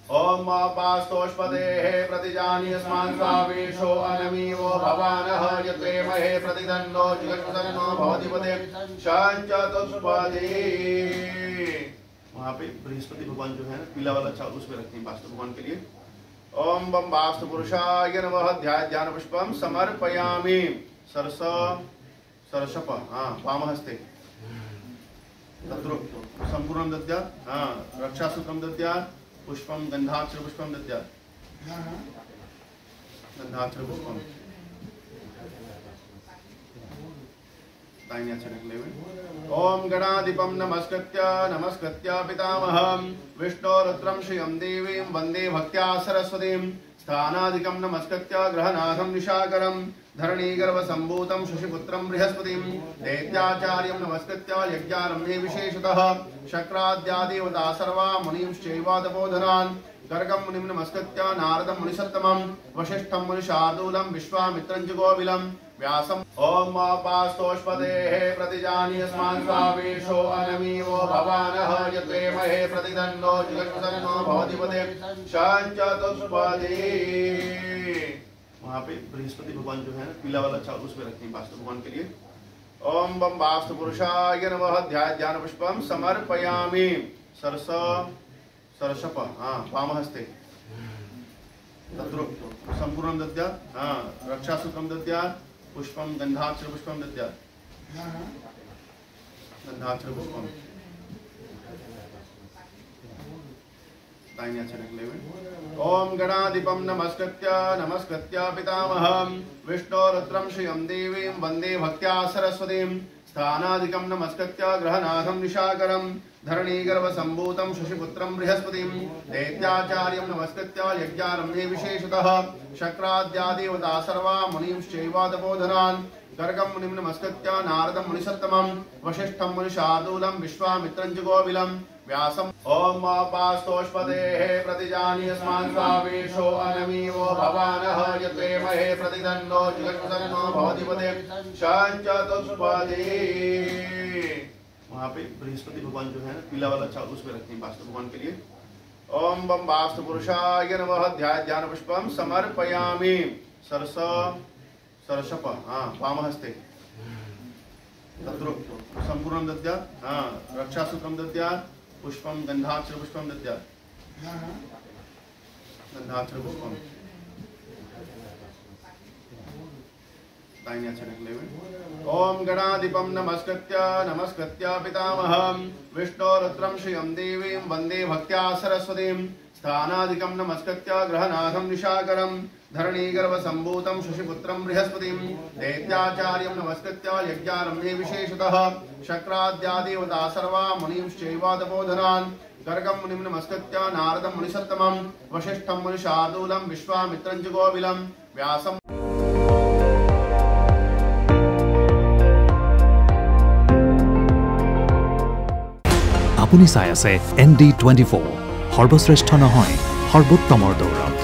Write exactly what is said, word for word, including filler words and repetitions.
ओम पास्तोष्पदेः प्रतिजानीयस्मान् स्वावेशो अनमीवो भवानः यत्रे महे प्रतिदन्नो जिगत्सन्नो भवतिपदे शंचतुष्पदे। वहाँ पे बृहस्पति भगवान जो है पीला वाला चावल उसमें रखते हैं वास्तु भगवान के लिए। ओम बम वास्तु पुरुषाय नमः ध्याय ध्यान पुष्पम समर्पयामि। सरस सरसप हाँ वामहस्ते तत्र संपूर्ण दद्यात् हाँ रक्षासूत्रम दद्यात् पुष्पम गंधाक्षर पुष्पम दद्यात् गंधाक्षर पुष्पम दाहिने हाथ से निकले हुए। ओम गणाधिपम नमस्कृत्य नमस्कृत्य पितामहं विष्णुरुद्रं श्रियं देवीं वंदे भक्त्या सरस्वतीं स्थानाधिकं नमस्कृत्य ग्रहनाथं निशाकरं धरणीगर्भसम्भूतं शशिपुत्रं बृहस्पतिं दैत्याचार्यं नमस्कृत्य यज्ञारम्भे विशेषतः शक्राद्यादेवता सर्वा मुनींश्चैव तपोधनान् गर्गं मुनिं नमस्कृत्य नारदं मुनिसत्तमं वसिष्ठं मुनिशार्दूलं विश्वामित्रं च गोविलं व्यासम्। ओम पास्तोष्पदेः प्रतिजानीयस्मान् स्वावेशो अनमीवो भवानः यत्रे महे प्रतिदन्नो जिगत्सन्नो भवतिपदे शंचतुष्पदे। वहाँ पे बृहस्पति भगवान जो है पीला वाला चावल उसमें रखते हैं वास्तु भगवान के लिए। ओम बम वास्तु पुरुषाय नमः ध्याय ध्यान पुष्पम समर्पयामि। सरस सरसप हाँ वामहस्ते तत्र संपूर्ण दद्यात् हाँ रक्षासूत्रम दद्यात् पुष्पम गंधाक्षर पुष्पम दद्यात् गंधाक्षर पुष्पम दाहिने हाथ से निकले हुए। ओम गणाधिपम नमस्कृत्य नमस्कृत्य पितामहं विष्णुरुद्रं श्रियं देवीं वंदे भक्त्या सरस्वतीं स्थानाधिकं नमस्कृत्य ग्रहनाथं निशाकरं धरणीगर्भसम्भूतं शशिपुत्रं बृहस्पतिं दैत्याचार्यं नमस्कृत्य यज्ञारम्भे विशेषतः शक्राद्यादेवता सर्वा मुनींश्चैव तपोधनान् गर्गं मुनिं नमस्कृत्य नारदं मुनिसत्तमं वसिष्ठं मुनिशार्दूलं विश्वामित्रं च गोविलं व्यासम्। ओम पास्तोष्पदेः प्रतिजानीयस्मान् स्वावेशो अनमीवो भवानः यत्रे महे प्रतिदन्नो जिगत्सन्नो भवतिपदे शंचतुष्पदे। वहाँ पे बृहस्पति भगवान जो है पीला वाला चावल उसमें रखते हैं वास्तु भगवान के लिए। ओम बम वास्तु पुरुषाय नमः ध्याय ध्यान पुष्पम समर्पयामि। सरस सरसप हाँ वामहस्ते तत्र संपूर्ण दद्यात् हाँ रक्षासूत्रम दद्यात् पुष्पम गंधाक्षर पुष्पम दद्यात् गंधाक्षर पुष्पम दाहिने हाथ से निकले हुए। ओम गणाधिपम नमस्कृत्य नमस्कृत्य पितामहं विष्णुरुद्रं श्रियं देवीं वंदे भक्त्या सरस्वतीं स्थानाधिकं नमस्कृत्य ग्रहनाथं निशाकरं धरणीगर्भसम्भूतं शशिपुत्रं बृहस्पतिं दैत्याचार्यं नमस्कृत्य यज्ञारम्भे विशेषतः शक्राद्यादेवता सर्वा मुनींश्चैव तपोधनान् गर्गं मुनिं नमस्कृत्य नारदं मुनिसत्तमं वसिष्ठं मुनिशार्दूलं विश्वामित्रं च गोविलं व्यासम्। আপুনি চাই আছে এন ডি টুৱেণ্টি ফ'ৰ সৰ্বশ্ৰেষ্ঠ নহয় সৰ্বোত্তমৰ দৌৰত।